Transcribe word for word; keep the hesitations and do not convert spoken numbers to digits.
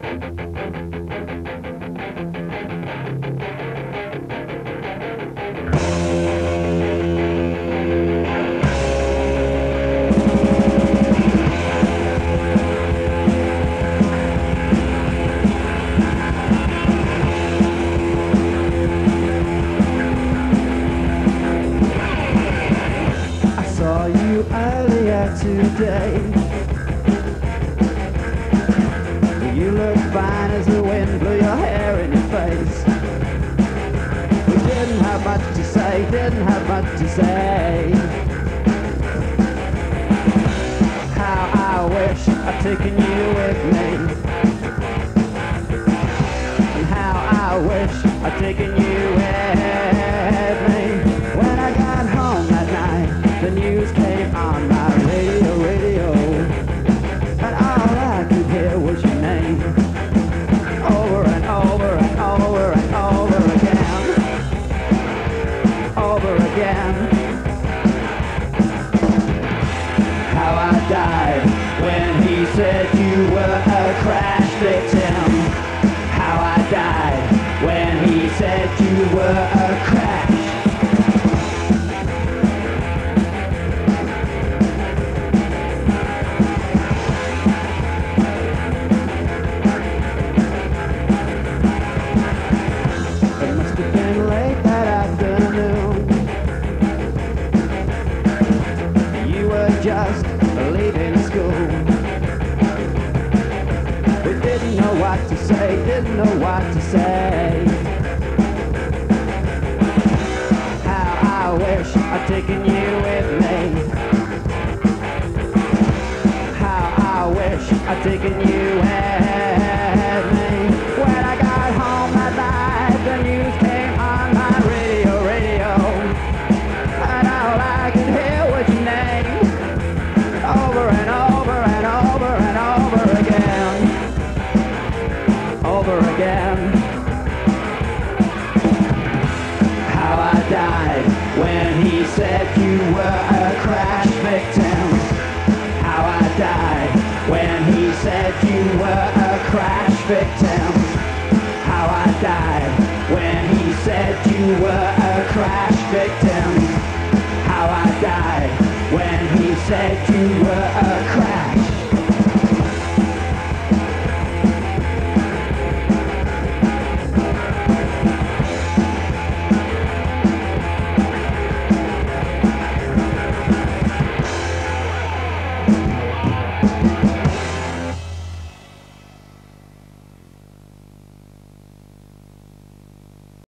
Today, you look fine as the wind blew your hair in your face. We didn't have much to say, didn't have much to say. How I wish I'd taken you with me, and how I wish I'd taken you with me. When I got home that night, the news came on my radio, radio, and all I could hear was your name, over and over and over and over again, over again. How I died when he said you were a crash victim. How I died when he said you were a crash. Just leaving school. We didn't know what to say, didn't know what to say. How I wish I'd taken you with me. How I wish I'd taken you with me. When I got home that night, the news came on my radio, radio, and all I could hear was your name, over and over and over and over again, over again. How I died when he said you were a crash victim. How I died when he said you were a crash victim. How I died when he said you were a crash victim. How I died when he said you were a